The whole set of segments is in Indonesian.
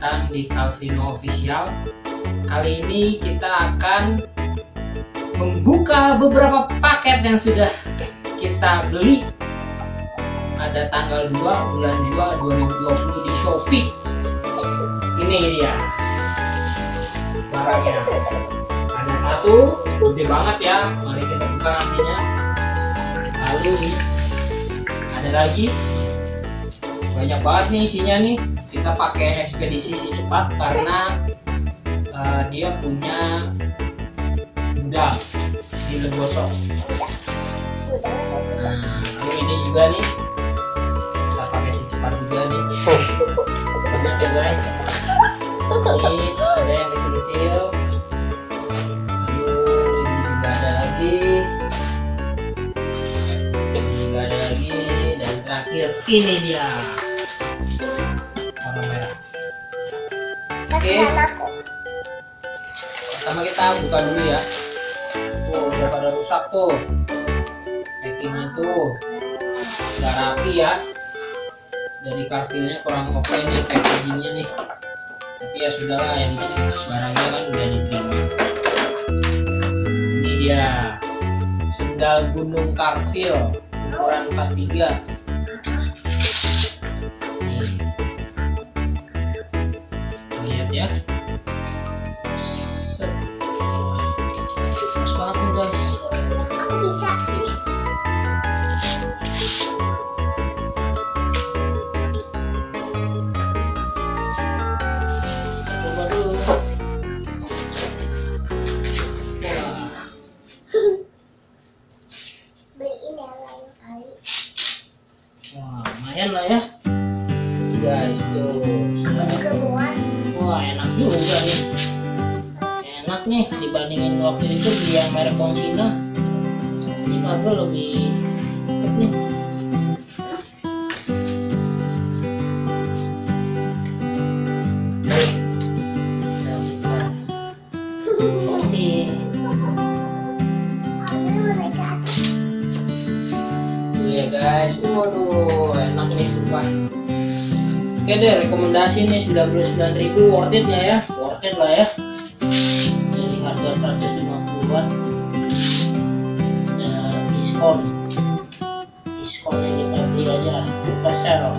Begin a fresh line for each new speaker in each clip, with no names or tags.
datang di Calvino Official. Kali ini kita akan membuka beberapa paket yang sudah kita beli. Ada tanggal 2 bulan 2 2020 di Shopee. Ini dia barangnya. Ada satu, gede banget ya. Mari kita buka nantinya. Lalu ada lagi, banyak banget nih isinya nih. Kita pakai ekspedisi si cepat karena dia punya gudang di Legosok. Nah, lalu ini juga nih, kita pakai si cepat juga nih. Banyak ya guys. Ini ada yang kecil-kecil. Lalu ini juga ada lagi. Ini juga ada lagi. Dan terakhir ini dia. Warna merah. Oke. Pertama kita buka dulu ya. Tuh udah pada rusak tuh. Packingnya tuh nggak rapi ya. Dari kartilnya kurang oke nih packagingnya nih. Tapi ya sudahlah, yang penting barangnya kan udah diterima. Ini dia sendal gunung Carfil ukuran 43. Lihat ya. Pas banget nih guys.
Aku bisa sih.
Coba dulu.
Beliin yang lain kali.
Wah, lumayan lah ya. Guys tuh.
Juga buat.
Wah, enak juga nih. Enak nih dibandingin waktu itu beli yang merek Konsina. Ini harga lebih cepet nih. Oke. Tuh ya guys. Waduh, enak nih sumpah. Oke deh, rekomendasi nih 99.000, worth it nggak ya? Worth it lah ya. Ini harga 150-an. Ada diskon yang kita beli aja, kita sell.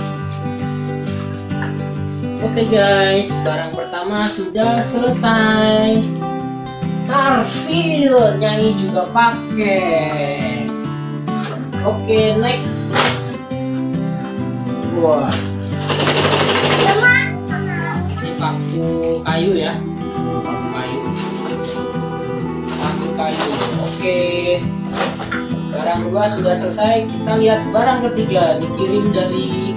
Oke guys, barang pertama sudah selesai. Carfil, Nyai juga pakai. Oke, next. Wah, ini paku kayu ya. Paku kayu. Oke, barang dua sudah selesai. Kita lihat barang ketiga, dikirim dari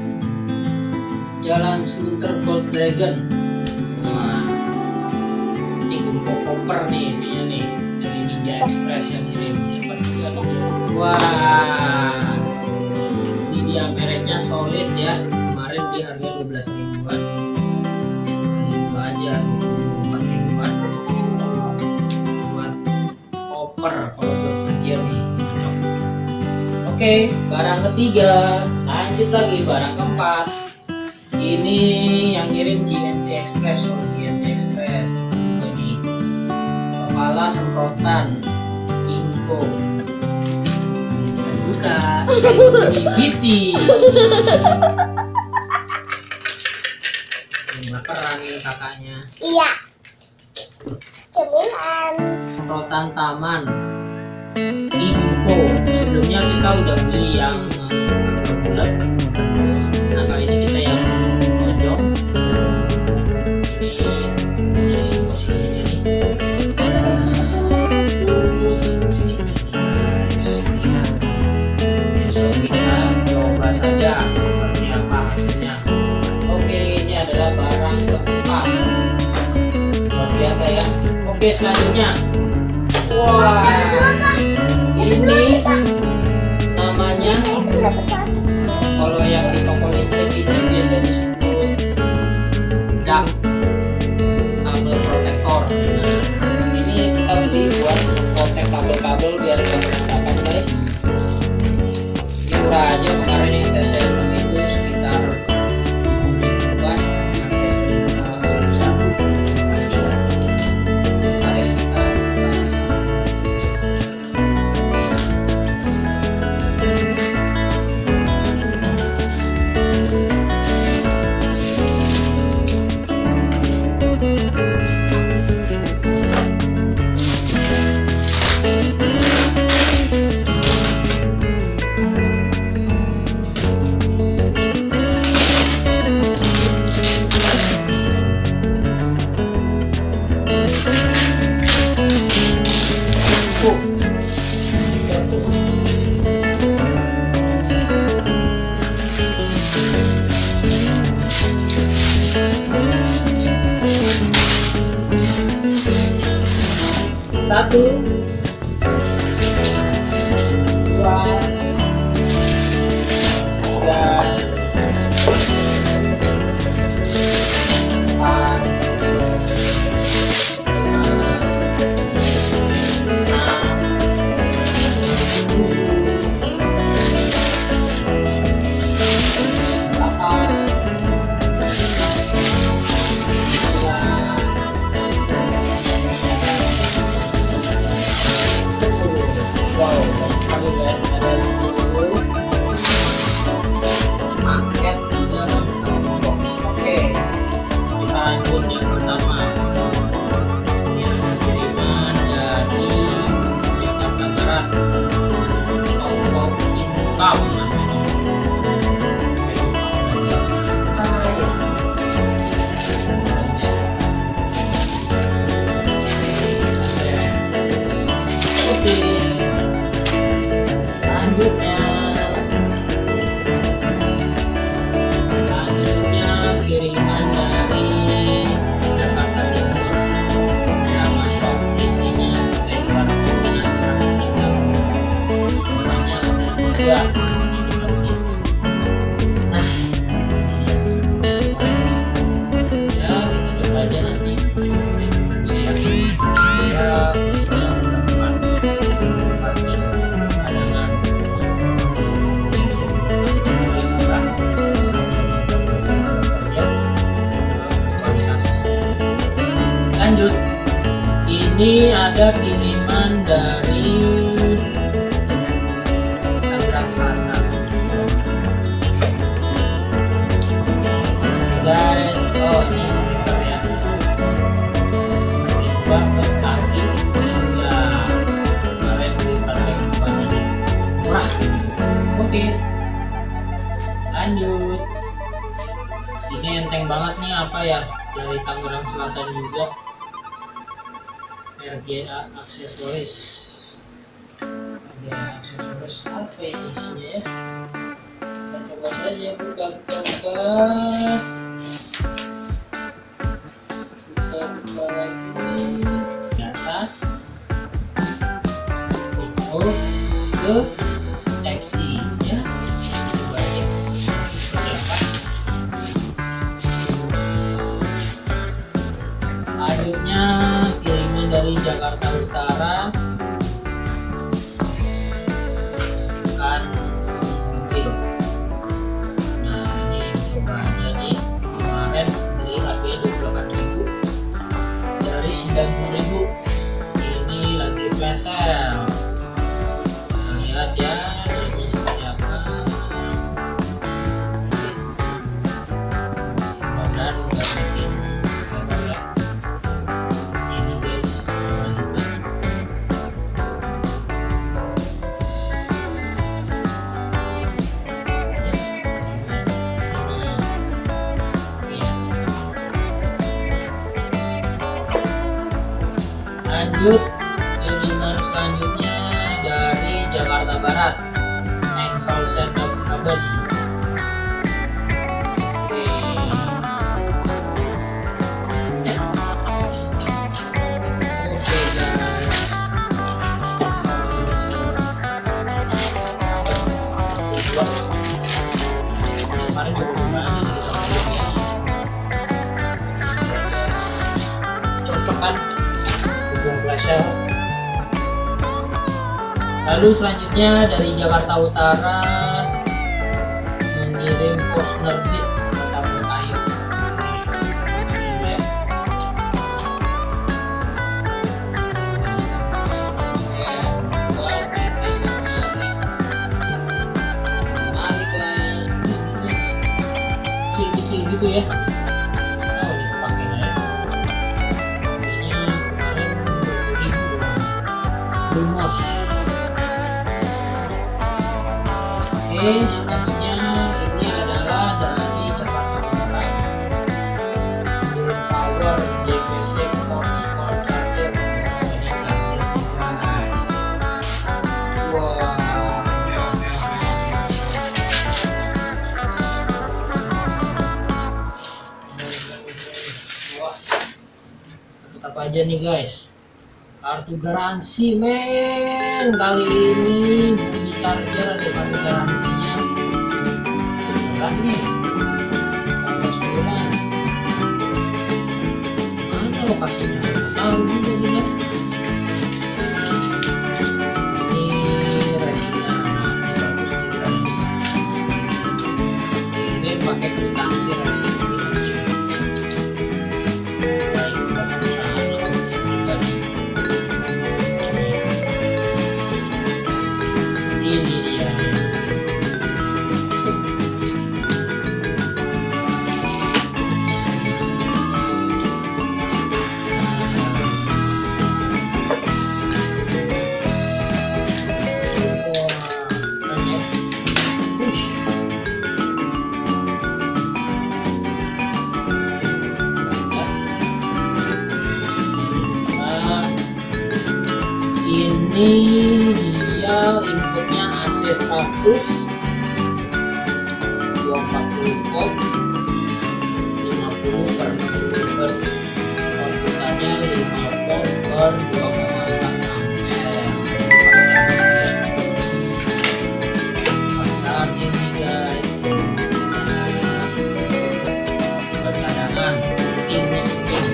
Jalan Sunter Gold Dragon. Wah, ini bungkus koper nih isinya nih, dari Ninja Express yang kirim. Cepat juga nih. Wah, ini dia, mereknya solid ya. Kemarin di harga 12.000-an. Itu aja 24.000-an. Buat koper kalau berpikir nih. Oke, barang ketiga. Lanjut lagi barang keempat. Ini yang kirim GNT Express. GNT Express ini kepala semprotan info. Buka BT. Baperan nih kakaknya.
Iya. Cemilan.
Semprotan taman info. Sebelumnya kita udah beli yang bulat. Nah, kali ini kita yang tonjong. Ini posisinya nih. Besok kita coba saja seperti apa hasilnya. Oke, ini adalah barang keempat. Luar biasa ya. Oke, selanjutnya. Wah, ini namanya, kalau yang di toko listrik ini biasa disebut dak kabel protektor. Nah, ini kita beli buat protek kabel-kabel biar nggak berantakan guys. Ini murah aja, kemarin yang saya beli itu sekitar 50.000-an, harga Lanjut, ini ada kiriman dari Tangerang Selatan, guys. Oh, ini stiker ya, coba ke kaki hingga kemarin dipakai ini murah. Oke, lanjut. Ini enteng banget nih, apa ya, dari Tangerang Selatan juga. RGA aksesoris. RGA aksesoris apa ini isinya ya? Kita coba saja buka lagi. Biasa. Info ke Type C ya. Coba ya. Selanjutnya dari Jakarta Utara kan mungkin. Nah, ini coba aja nih, kemarin beli harganya 28.000 dari 90.000. Ini lagi flash sale. Lihat ya ini seperti apa. Dan nggak bikin ya. Lanjut, kiriman selanjutnya dari Jakarta Barat, Engsel Setup Haben. Oke. Oke guys. Kemarin juga gimana sih sama cocok kan? Lalu selanjutnya dari Jakarta Utara mengirim Posner Beat tabung kayu. Kecil-kecil gitu ya. Lumos. Oke, selanjutnya ini adalah dari Jakarta Utara, Power JPC Force Core Charger. Ini charger guys. Wow. Tetap aja nih guys, Kartu garansi men, kali ini bunyi charger ada kartu garansinya. Beneran nih, tanggal 9. Mana lokasinya? Tahu juga dia. Ini resnya, bagus sih res. Ini pakai kwitansi resi. Ini dia. Ini dia inputnya AC 100 240 volt 50 per 60 per, outputannya 5 volt per 2,4 ampere. Charging nih guys, bercadangan pentingnya penting.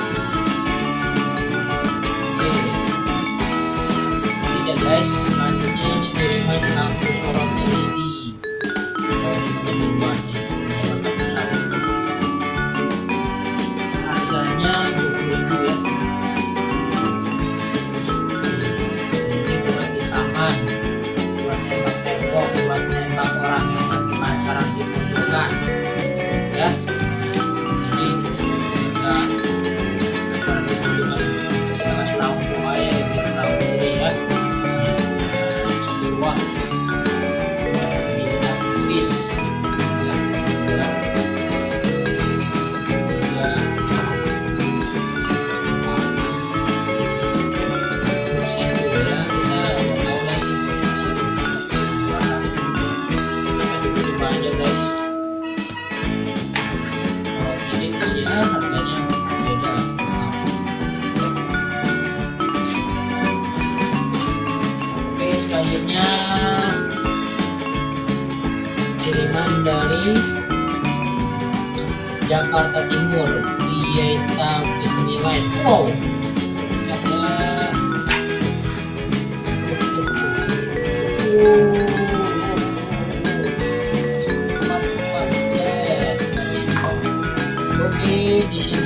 Guys, selanjutnya ini kiriman lampu sorot LED harganya 20.000 ya. Ini buat di taman, buat nembak tembok, buat nembak orang yang lagi pacaran di pojokan ya. Jadi kita di pojokan kita kasih lampu aja biar tahu diri ya. Wah, bisa bis ya, ya. Kursi dulu ya, kita tahu lagi coba aja guys. Kalau Philips ya harganya beda. Oke, selanjutnya kiriman dari Jakarta Timur, Dieta Infinilight. Wow, oke, di sini